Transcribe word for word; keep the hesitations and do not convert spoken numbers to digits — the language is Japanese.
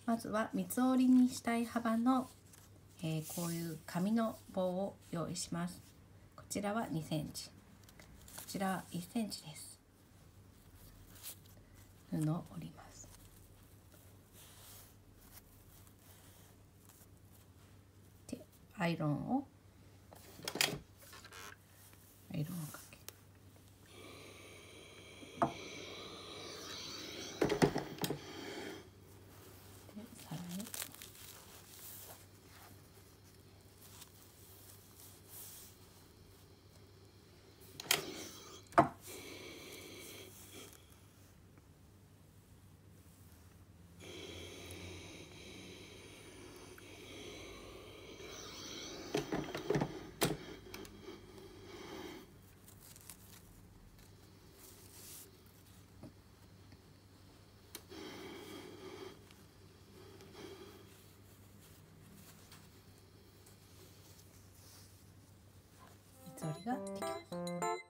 まずは三つ折りにしたい幅の、えー、こういう紙の棒を用意します。こちらはにセンチ、こちらはいちセンチです。布を折ります。でアイロンをアイロンをかけでさらに三つ折りができます。